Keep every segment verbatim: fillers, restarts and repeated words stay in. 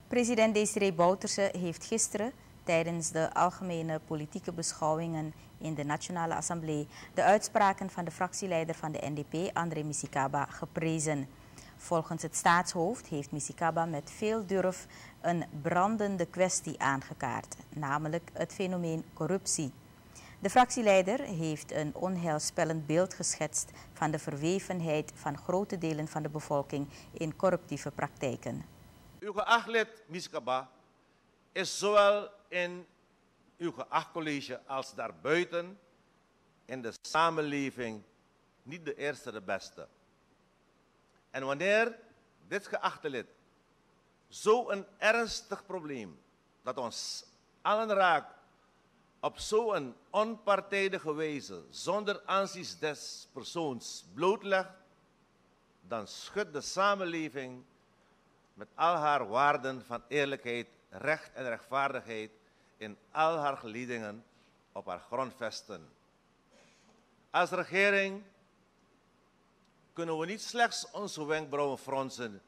President Desiree Bouterse heeft gisteren tijdens de algemene politieke beschouwingen in de Nationale Assemblée de uitspraken van de fractieleider van de N D P, André Misikaba, geprezen. Volgens het staatshoofd heeft Misikaba met veel durf een brandende kwestie aangekaart, namelijk het fenomeen corruptie. De fractieleider heeft een onheilspellend beeld geschetst van de verwevenheid van grote delen van de bevolking in corruptieve praktijken. Uw geacht lid Misikaba is zowel in uw geacht college als daarbuiten in de samenleving niet de eerste de beste. En wanneer dit geachte lid zo'n ernstig probleem dat ons allen raakt op zo'n onpartijdige wijze zonder aanzien des persoons blootlegt, dan schudt de samenleving met al haar waarden van eerlijkheid, recht en rechtvaardigheid in al haar geledingen op haar grondvesten. Als regering kunnen we niet slechts onze wenkbrauwen fronsen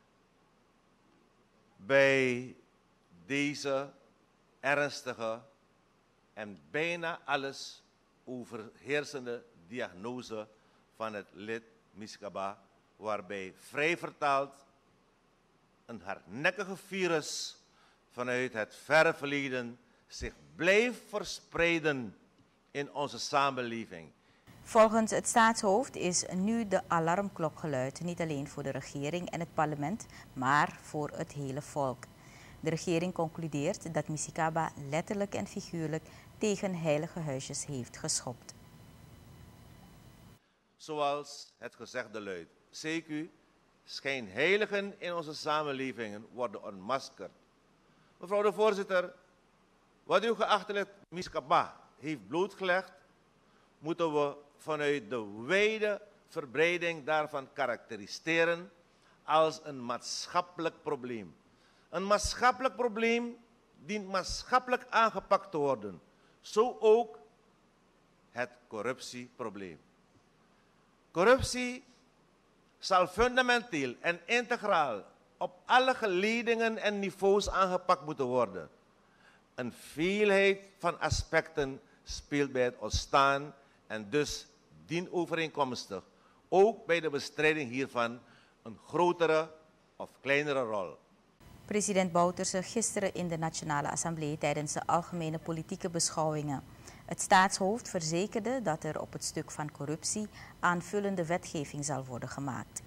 bij deze ernstige en bijna alles overheersende diagnose van het lid Misikaba, waarbij vrij vertaald een hardnekkige virus vanuit het verre verleden zich blijft verspreiden in onze samenleving. Volgens het staatshoofd is nu de alarmklok geluid, niet alleen voor de regering en het parlement, maar voor het hele volk. De regering concludeert dat Misikaba letterlijk en figuurlijk tegen heilige huisjes heeft geschopt. Zoals het gezegde luidt, C Q, schijnheiligen in onze samenlevingen worden ontmaskerd. Mevrouw de voorzitter, wat uw geachte lid Misikaba heeft blootgelegd, moeten we vanuit de wijde verbreiding daarvan karakteriseren als een maatschappelijk probleem. Een maatschappelijk probleem dient maatschappelijk aangepakt te worden. Zo ook het corruptieprobleem. Corruptie zal fundamenteel en integraal op alle geledingen en niveaus aangepakt moeten worden. Een veelheid van aspecten speelt bij het ontstaan en dus dienovereenkomstig ook bij de bestrijding hiervan een grotere of kleinere rol. President Bouterse gisteren in de Nationale Assemblée tijdens de algemene politieke beschouwingen. Het staatshoofd verzekerde dat er op het stuk van corruptie aanvullende wetgeving zal worden gemaakt.